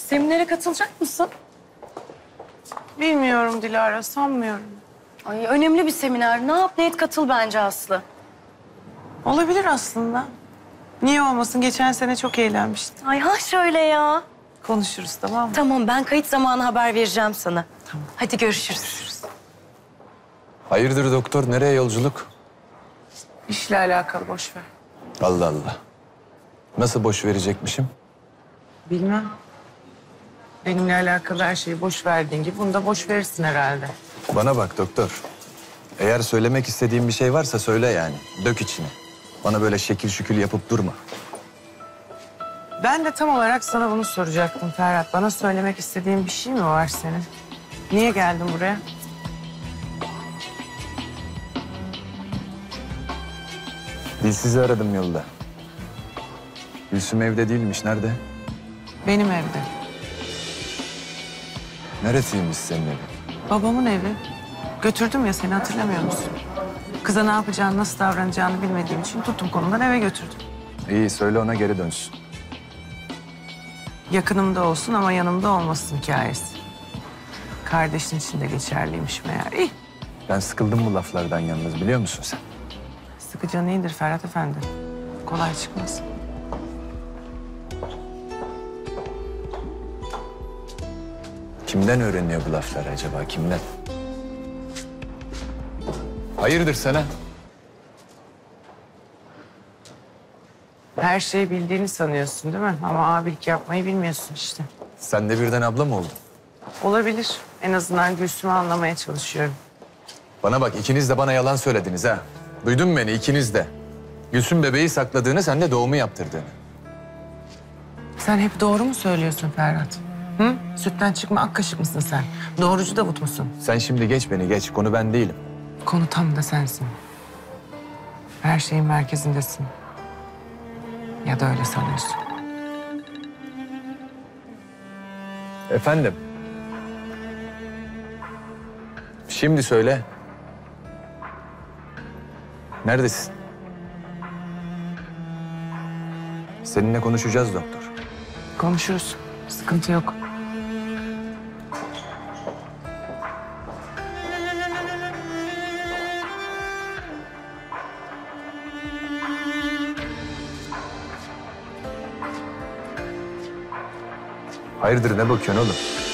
Seminere katılacak mısın? Bilmiyorum Dilara, sanmıyorum. Ay önemli bir seminer. Ne yap ne et katıl bence Aslı. Olabilir aslında. Niye olmasın? Geçen sene çok eğlenmiştim. Ay ha şöyle ya. Konuşuruz, tamam mı? Tamam ben kayıt zamanı haber vereceğim sana. Tamam. Hadi görüşürüz. Hayırdır doktor, nereye yolculuk? İşle alakalı, boş ver. Allah Allah. Nasıl boş verecekmişim? Bilmem. Benimle alakalı her şeyi boş verdiğin gibi bunu da boş verirsin herhalde. Bana bak doktor. Eğer söylemek istediğin bir şey varsa söyle yani. Dök içine. Bana böyle şekil şükül yapıp durma. Ben de tam olarak sana bunu soracaktım Ferhat. Bana söylemek istediğin bir şey mi var senin? Niye geldin buraya? Dilsiz'i aradım yolda. Gülsüm evde değilmiş, nerede? Benim evde. Neresiymiş senin evin? Babamın evi. Götürdüm ya, seni hatırlamıyor musun? Kıza ne yapacağını, nasıl davranacağını bilmediğim için tuttum kolundan eve götürdüm. İyi, söyle ona geri dönsün. Yakınımda olsun ama yanımda olmasın hikayesi. Kardeşin için de geçerliymiş meğer. İyi. Ben sıkıldım bu laflardan yalnız, biliyor musun sen? Sıkıcan iyidir Ferhat Efendi. Kolay çıkmaz. Kimden öğreniyor bu lafları acaba, kimden? Hayırdır sana? Her şeyi bildiğini sanıyorsun değil mi? Ama abilik yapmayı bilmiyorsun işte. Sen de birden abla mı oldun? Olabilir. En azından Gülsüm'ü anlamaya çalışıyorum. Bana bak, ikiniz de bana yalan söylediniz ha. Duydun mu beni, ikiniz de? Gülsüm bebeği sakladığını, sen de doğumu yaptırdığını. Sen hep doğru mu söylüyorsun Ferhat? Hı? Sütten çıkma ak kaşık mısın sen? Doğrucu Davut musun? Sen şimdi geç beni, geç. Konu ben değilim. Konu tam da sensin. Her şeyin merkezindesin. Ya da öyle sanıyorsun. Efendim? Şimdi söyle. Neredesin? Seninle konuşacağız doktor. Konuşuruz. Sıkıntı yok. Hayırdır, ne bakıyorsun oğlum?